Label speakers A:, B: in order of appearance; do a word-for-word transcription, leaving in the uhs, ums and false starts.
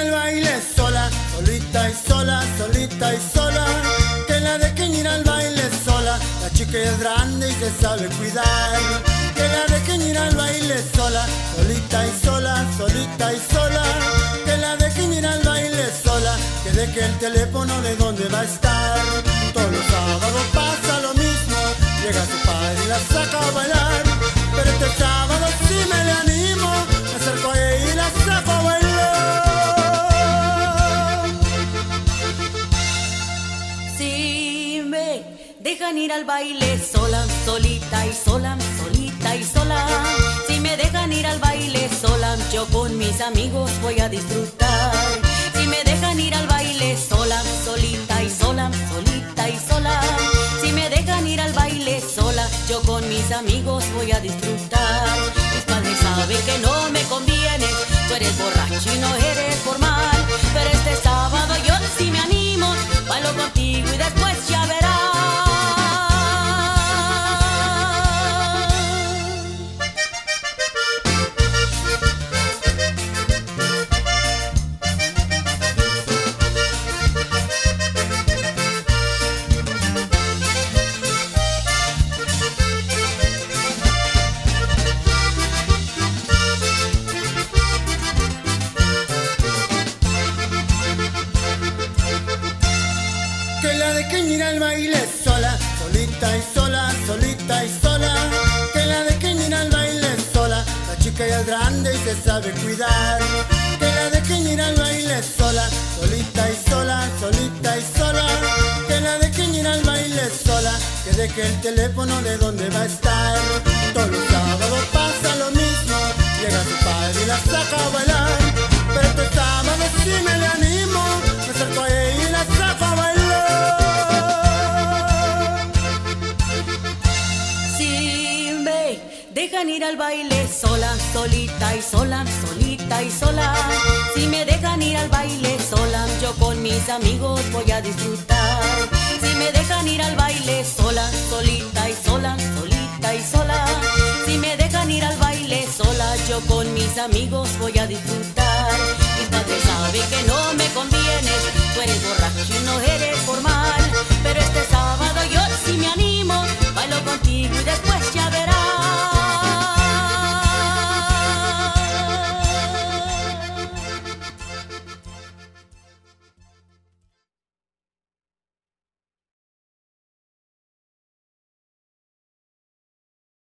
A: al baile sola, solita y sola, solita y sola. Que la dejen ir al baile sola, la chica es grande y se sabe cuidar. Que la dejen ir al baile sola, solita y sola, solita y sola. Que la dejen ir al baile sola, que deje el teléfono de donde va a estar. Todos los sábados pasa lo mismo, llega su padre y la saca a bailar. Pero este sábado sí me le animo, me acerco a ella y la saco a bailar.
B: Si me dejan ir al baile sola, solita y sola, solita y sola. Si me dejan ir al baile sola, yo con mis amigos voy a disfrutar. Si me dejan ir al baile sola, solita y sola, solita y sola. Si me dejan ir al baile sola, yo con mis amigos voy a disfrutar. Mis padres saben que no me conviene, tú eres borracho y no eres formal. Pero este sábado yo sí me animo, bailo contigo y después ya verás.
A: Que la dejen ir al baile sola, solita y sola, solita y sola. Que la dejen ir al baile sola, la chica ya es grande y se sabe cuidar. Que la dejen ir al baile sola, solita y sola, solita y sola. Que la dejen ir al baile sola, que deje el teléfono de donde va a estar. Todos los sábados pasa lo mismo, llega su padre y la saca a bailar. Pero este sábado sí me le animo, me acerco a ella y la saco a bailar.
B: Dejan ir al baile sola, solita y sola, solita y sola. Si me dejan ir al baile sola, yo con mis amigos voy a disfrutar. Si me dejan ir al baile sola, solita y sola, solita y sola. Si me dejan ir al baile sola, yo con mis amigos voy a disfrutar. Mis padres saben que no me convienes, tú eres borracho y no eres formal.